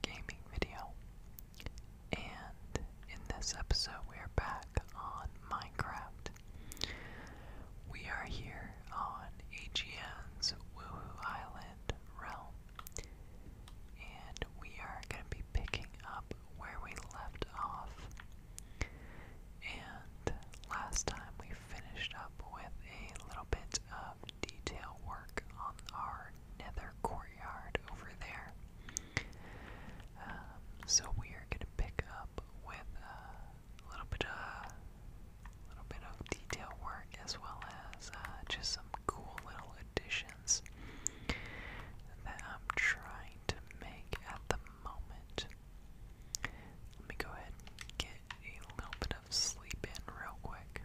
gaming video. And in this episode, we are back on Minecraft. We are here on AGN's Woohoo Island realm. And we are going to be picking up where we left off. And last time we finished up with a little bit of detail work on our Nether Courtyard over there. So we are going to pick up with a little bit of detail work, as well as just some cool little additions that I'm trying to make at the moment. Let me go ahead and get a little bit of sleep in real quick.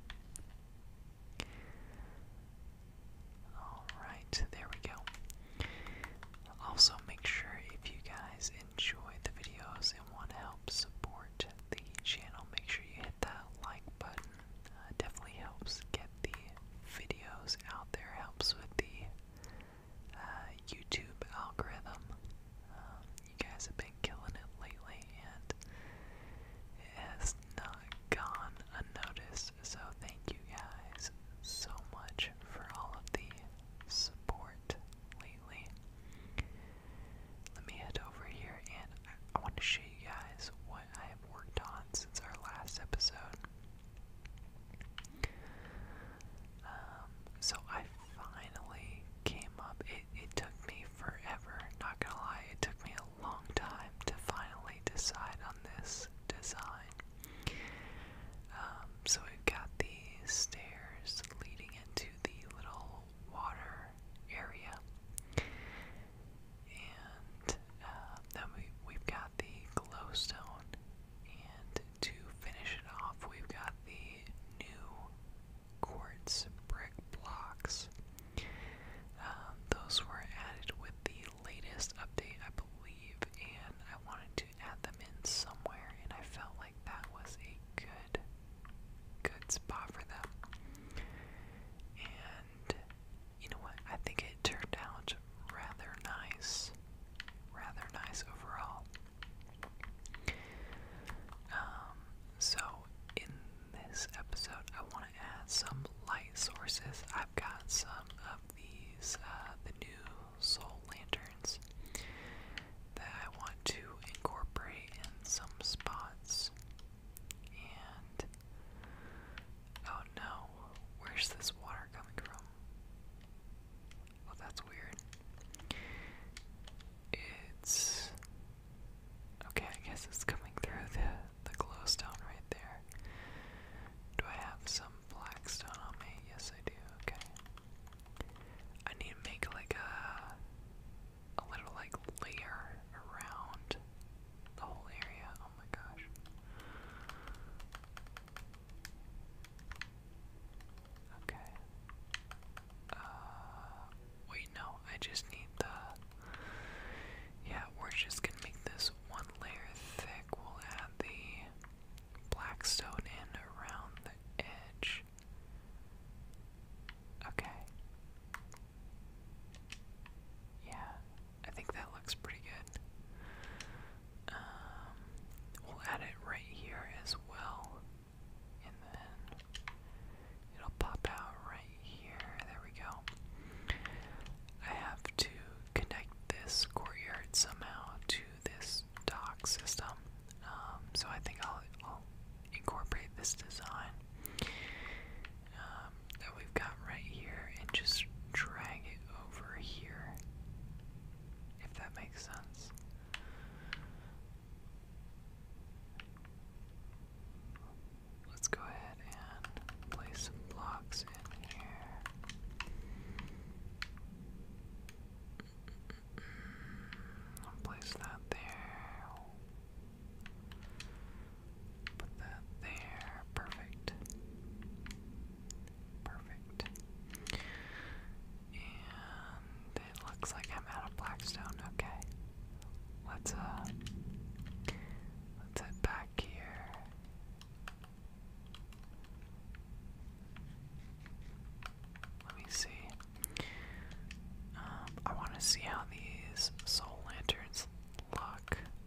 Alright, there we go. Also, make sure if you guys enjoy the videos and want to help support the channel, make sure you hit that like button. Definitely helps get the videos out there, helps with the YouTube algorithm. You guys have been killing it lately, and it has not gone unnoticed, so thank you guys so much for all of the support lately. Let me head over here, and I want to show you guys what I have worked on since our last episode. So I finally came up. It took me forever, not gonna lie, it took me a long time to finally decide on this design. So we've got the stairs leading into the little water area. And then we've got the glowstone, and to finish it off, we've got the new quartz brick blocks. Those were added with the latest update, I believe, and I wanted to add them in somewhere, and I felt like that was a good spot for them. And you know what? I think it turned out rather nice overall. So in this episode, I want to add some light sources. I've got some of these, the new soul lanterns that I want to incorporate in some spots. And oh no, where's this water coming from? Oh, that's weird. It's okay, I guess it's coming through the glowstone right there. Do I have some blackstone on me? Yes, I do. Okay. I need to make like a little like layer around the whole area. Oh my gosh. Okay. Wait, no, I just need yeah, we're just gonna make this one layer thick. We'll add the blackstone in around the edge. Okay. Yeah, I think that looks pretty good. We'll add it right here as well, and then it'll pop out right here. There we go. I have to connect this courtyard somehow to this dock system, so I think I'll incorporate this design that we've got right here and just drag it over here, if that makes sense. Let's go ahead and place some blocks in here. I'll place that there. Put that there. Perfect. Perfect. And it looks like I'm out of blackstone. Okay. Let's head back here. Let me see. I want to see how these soul lanterns look.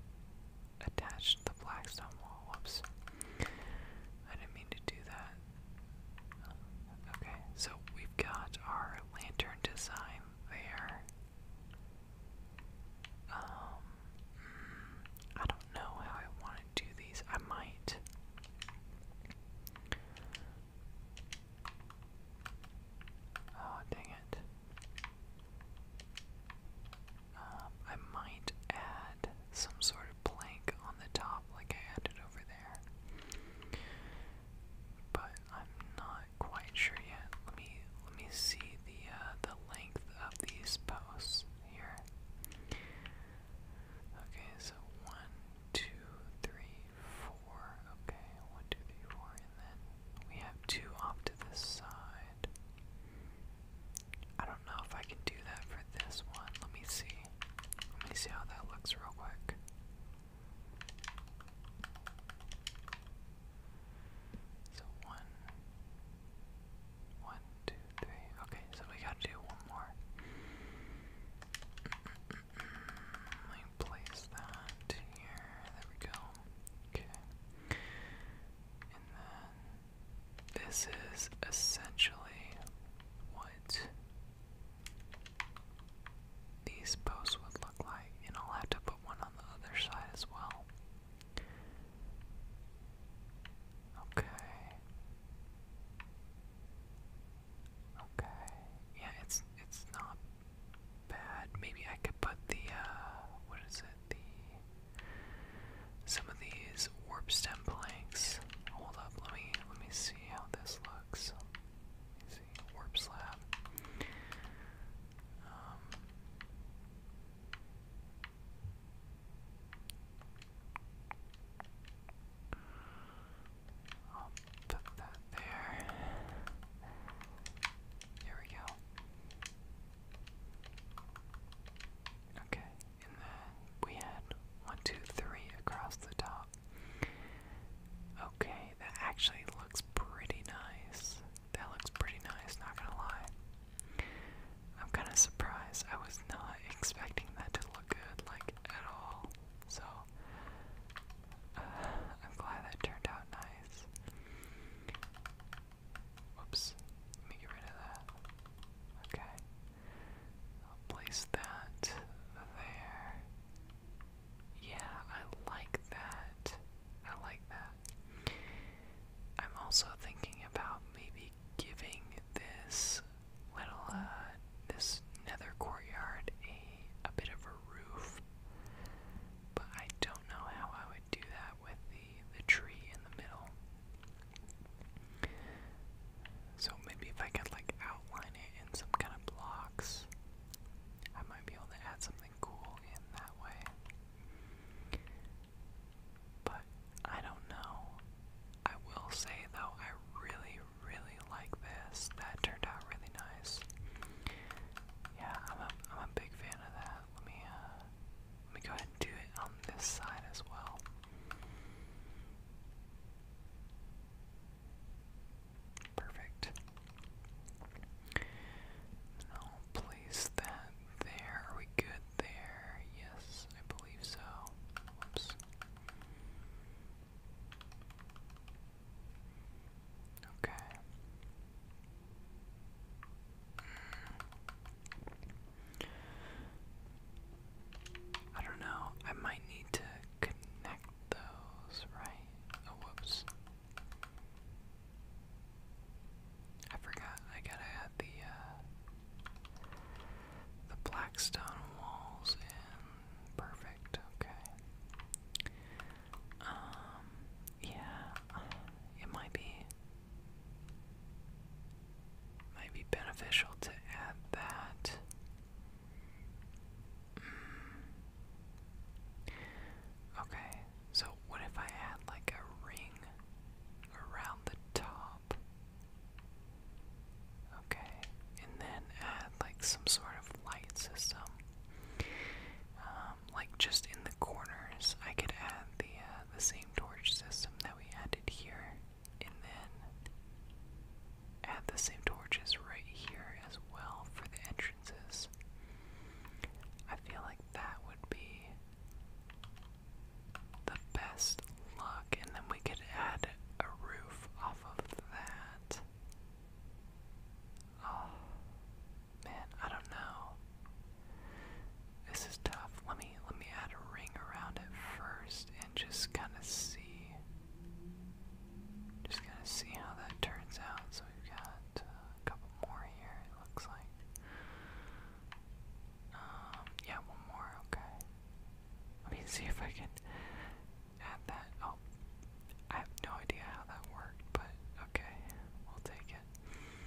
see if I can add that. Oh, I have no idea how that worked, but okay, we'll take it.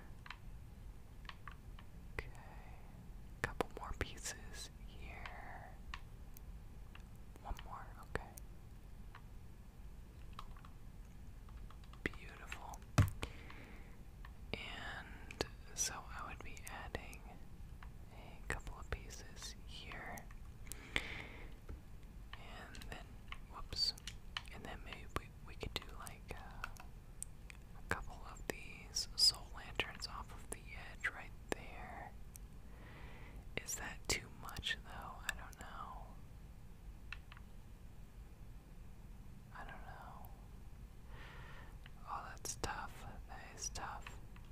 Okay, couple more pieces here. One more, okay. Beautiful. And so I would be adding a couple of pieces here. And then, whoops. And then maybe we could do like a couple of these soul lanterns off of the edge right there. Is that too much though? I don't know. I don't know. Oh, that's tough. That is tough.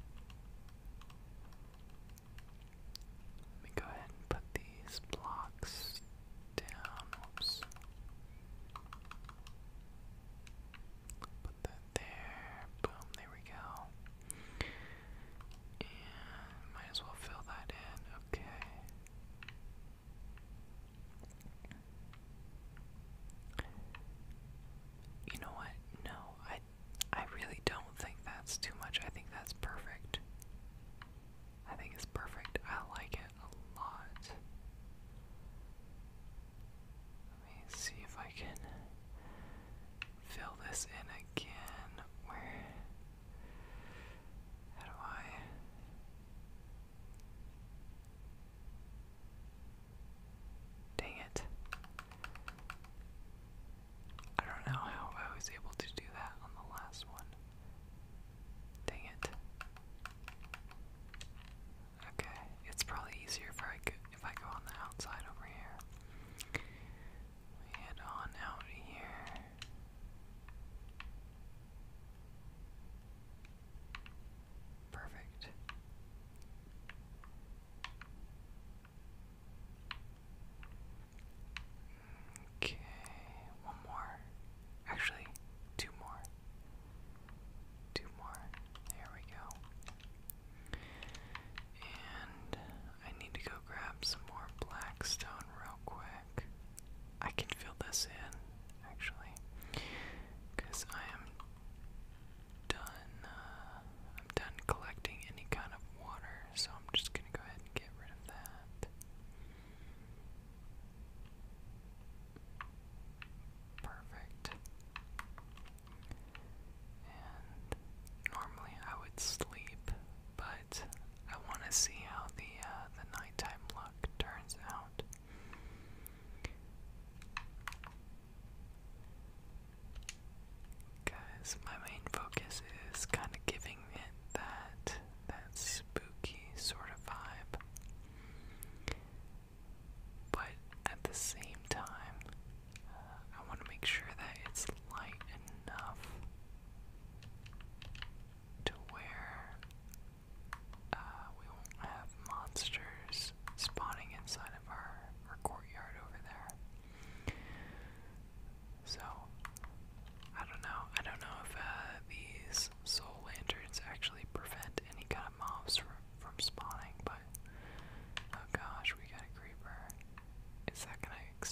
Let me go ahead and put these blocks down. Whoops. Put that there. Boom, there we go. And might as well fill that in. Okay. You know what? No, I really don't think that's too much. I think that's perfect. I think it's perfect. I like it a lot. Let me see if I can fill this in again. Where? How do I? Dang it. I don't know how I was able to do that on the last one. Dang it. Okay, it's probably easier if I go on the outside over here. Head on out here. Perfect. Okay, one more. Actually, two more. Two more. There we go. And I need to go grab some more black stone real quick. I can fill this in, actually, because I am done. I'm done collecting any kind of water, so I'm just gonna go ahead and get rid of that. Perfect. And normally I would sleep, but I want to see how the nighttime look turns out. Guys, my main focus is kind of giving it that spooky sort of vibe, but at the same time, I want to make sure that it's light enough to where we won't have monsters spawning inside of our courtyard over there. So, I don't know. I don't know if these soul lanterns actually prevent any kind of mobs from spawning, but oh gosh, we got a creeper. Is that gonna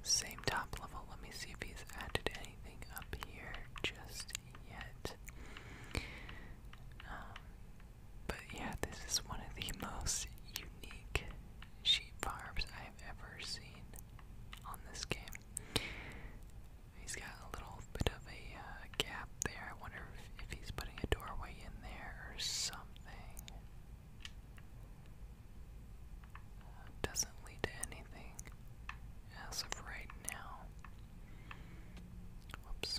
Same top level. Let me see if he's added anything up here just yet. But yeah, this is one of the most unique sheep farms I've ever seen on this game. He's got a little bit of a gap there. I wonder if he's putting a doorway in there or something. Doesn't lead to anything as of right now. Whoops.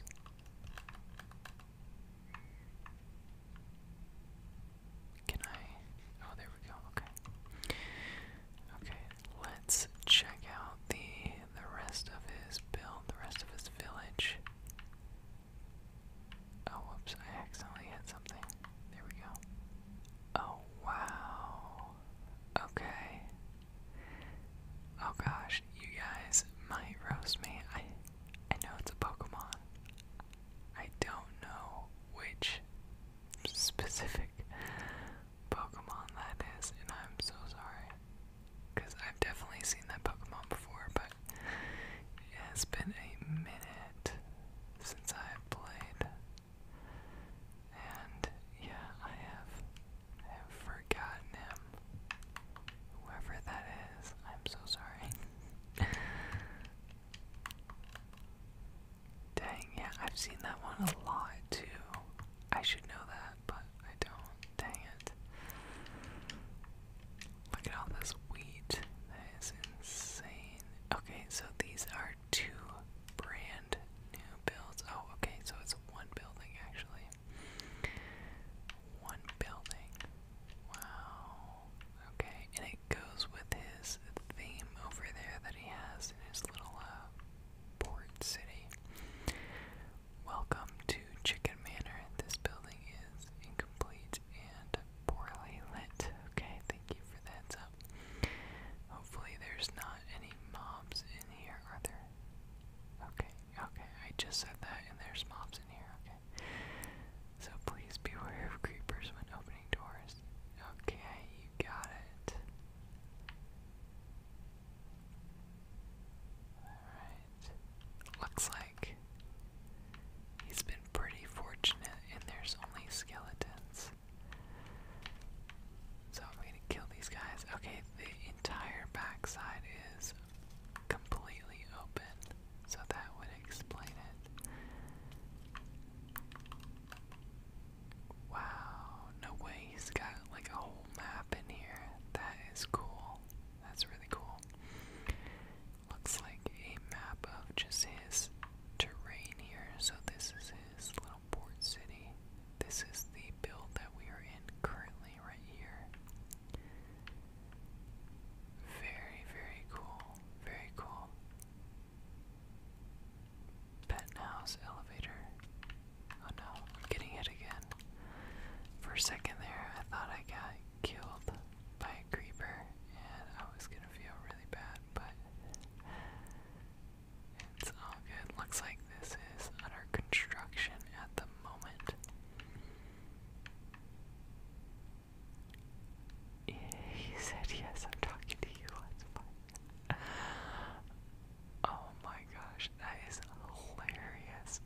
Can I? Oh, there we go. Okay. Okay, let's check out the rest of his build, the rest of his village. Oh, whoops! I accidentally hit something. There we go. Oh wow. Okay. Oh gosh, you guys might roast me. I know it's a Pokemon. I don't know which specific Pokemon that is, and I'm so sorry. Because I've definitely seen that Pokemon before, but it has been a minute since I have played. And yeah, I have forgotten him. Whoever that is, I'm so sorry. Dang, yeah, I've seen that one a lot too. I should know that, but I don't. Dang it. Look at all this wheat. That is insane. Okay, so these are two brand new builds. Oh, okay, so it's one building actually. One building. Wow. Okay, and it goes with his theme over there that he has in his little port city. Welcome to Chicken Manor. This building is incomplete and poorly lit. Okay, thank you for the heads up. Hopefully there's not any mobs in here, are there? Okay, okay, I just said that and there's mobs in here, okay. So please beware of creepers when opening doors. Okay, you got it. Alright. Looks like he's been pretty fortunate and there's only skeletons. So I'm gonna kill these guys. Okay, the entire backside is completely open, so that would explain it. Wow, no way he's got like a whole map in here. That is cool. That's really cool. Looks like a map of just his terrain here. So this is his little port city. This is the build that we are in currently right here. Very, very cool. Very cool. Penthouse elevator. Oh no, I'm getting hit again. For a second there, I thought I got killed by a creeper, and I was gonna feel really bad, but it's all good. Looks like this is under construction at the moment. He said yes, I'm talking to you, let's fight. Oh my gosh, that is hilarious.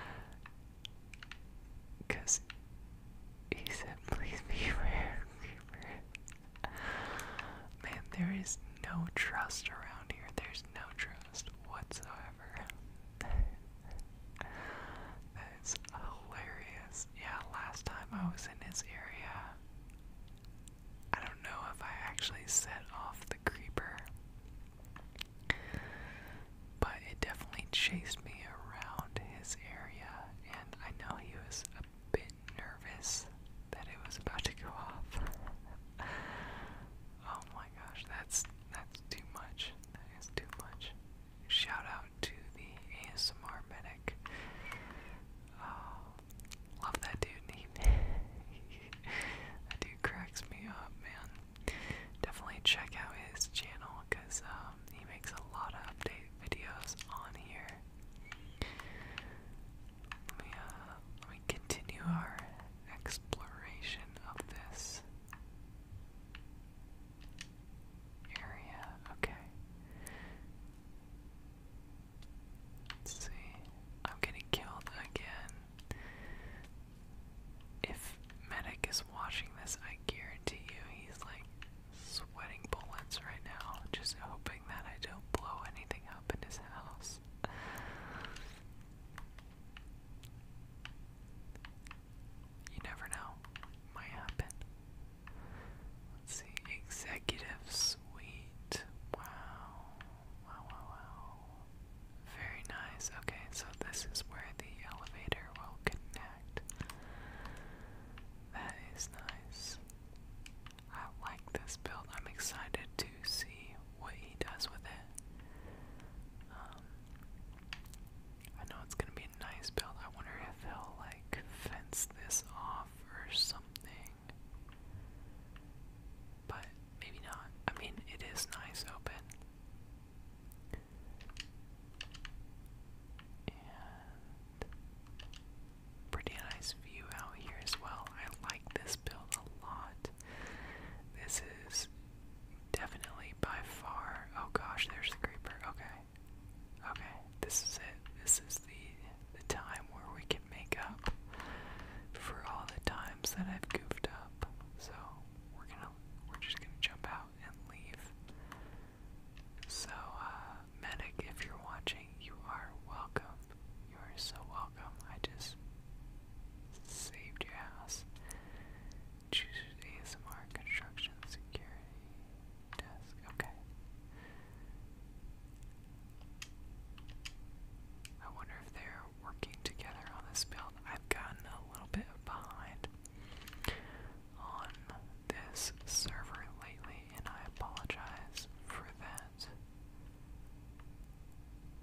Because he said, please beware, creeper. Man, there is no trust around here. There's no trust whatsoever. That is hilarious. Yeah, last time I was in his area, I don't know if I actually set off the creeper, but it definitely chased me around his area, and I know he was a bit nervous that it was about to go off. Oh my gosh, that's too much. That is too much. Shout out to the ASMR medic. Oh, love that dude. That dude cracks me up, man. Definitely check out his channel because he makes a lot of update videos on here.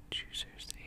choosers